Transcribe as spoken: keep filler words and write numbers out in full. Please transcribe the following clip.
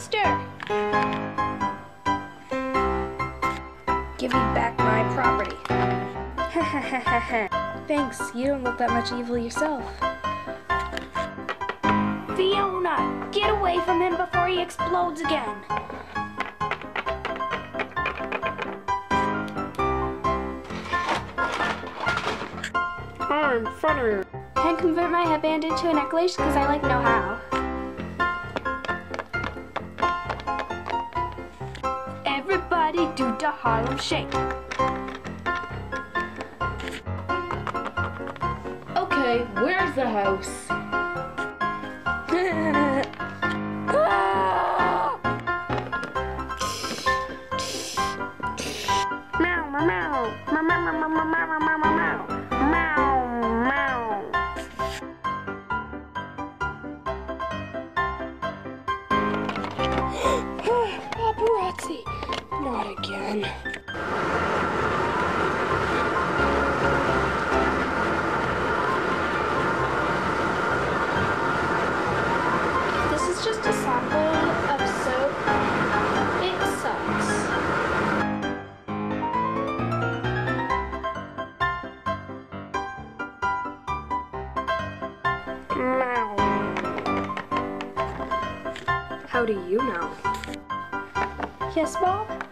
monster! Give me back my property. Thanks, you don't look that much evil yourself. Fiona, get away from him before he explodes again. I'm funnier. Can't convert my headband into a necklace because I like know how. Everybody do the Harlem Shake. Okay, where's the house? Meow, meow, meow, meow, meow, meow, meow, meow, meow, meow, meow, meow. Paparazzi, not again. This is just a sample of soap. It sucks. How do you know? Yes, Bob?